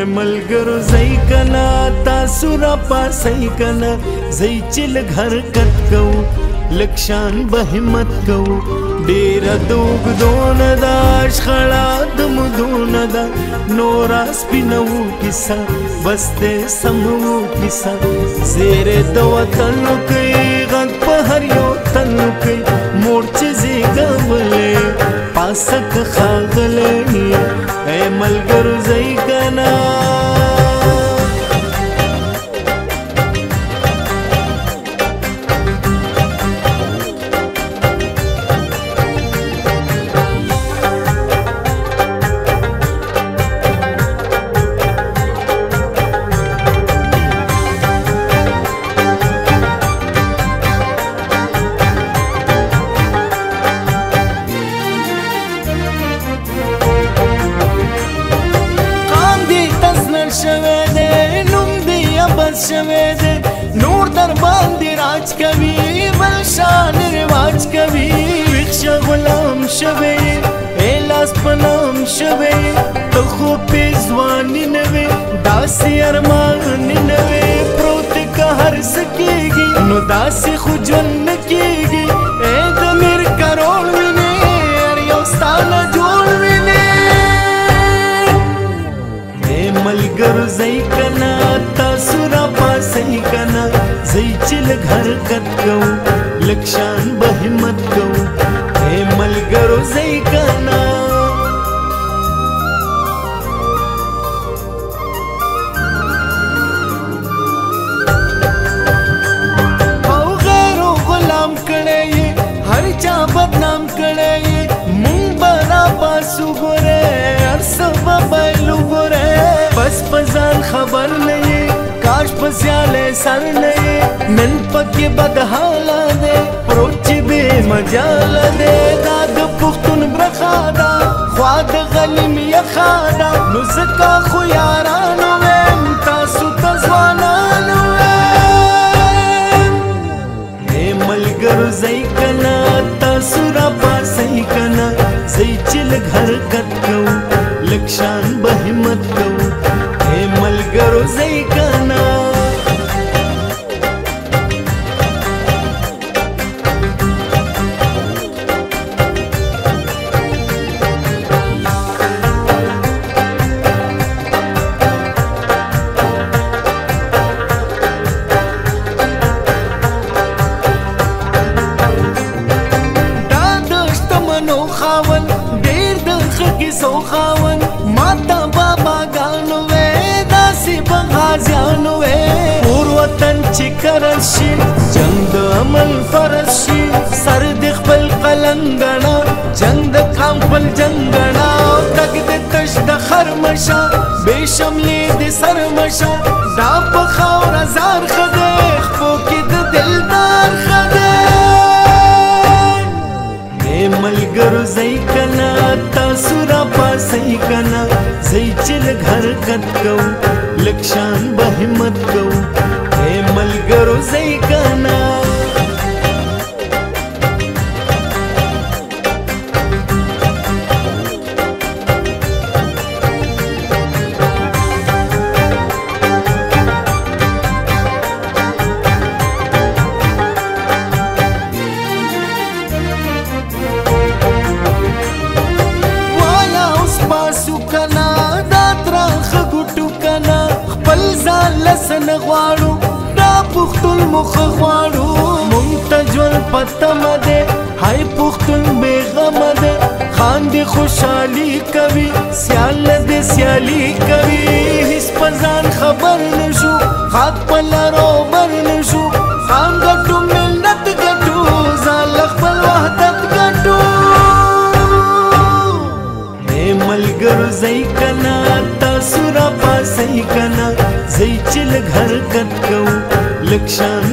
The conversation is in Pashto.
ملګرو زئی کنا تاسو را پاسئ کنا زئی چې لږ حرکت کوو لږ شان به همت کوو ډېره د اوږدونه ده شخړه د مودونه ده نوره سپینه وو کیسه بس دی سمه وو کیسه زیری د وطن کوي غږ په هر یو تن کوي مور چې زیږولی پاسه که ښاغلی ای ملګرو زئی کنا شوی دی نوم دی ابد شوی دی نور در باندې راج کوي بل شان رواج کوي ویښه غلام شوی ای لاس په نام شوی ته خو پې ځواني نه وې داسې ارمان نه وې پروت که هر څه کېږي نو داسې خو ژوند نه کېږي ای د میر کروړ وینې هر یو ستا نه جوړ وینې ملګرو زئی کنا تاسو را پاسئ کنا زئی چې لږ حرکت کوو لږ شان به همت کوو ای ملګرو زئی کنا او غیرو غلام کړی هر چا بدنام کړی مونږ به را پاسو ګورې هر څه به بایلو ګورې بس پزان خبر نہیں کاش پسیالے سر نہیں نن پکی بدحالا دے پروچ بے مجال دے داد پختون برخادا خواد غلیم یخادا نزکا خویارانو ویم تاسو تزوانانو ویم اے ملګرو زئی کنا تاسو را پاسئ کنا زئی چې لږ حرکت کوو لږ شان به همت کوو ای ملګرو زئی کنا دا د شتمنو خاون ډېر د ښه کیسو خاون ماته بابا ګانو وې داسې به غازیانو وې پور وطن چې کرل شي جنګ د عمل فرض شي سر د خپل قلم ګڼه جنګ د قام خپل جنګ ګڼه تګ د تش د خرمشه بې شملې د سرمشه دا په خاوره زار ښه دی خپو کې د دلدار ښه دی ای ملګرو زئی کنا تاسو را پاسئ کنا زئی چې لږ حرکت کوو لږ شان به همت کوو ای ملګرو زئی کنا لسن غواړو دا پختون مخ غواړو مونږ ته ژوند په تمه دی هی پختون بې غمه دی خاندې خوشحالي کوي سیال نه دی سیالي کوي هېڅ په ځان خبر نه شو خاک په لارو بر نه شو خان ګټو ملت ګټو ځان له خپل وحدت ګټو ای ملګرو زئی کنا تاسو را پاسئ کنا زئی چې لږ حرکت کوو لږ شان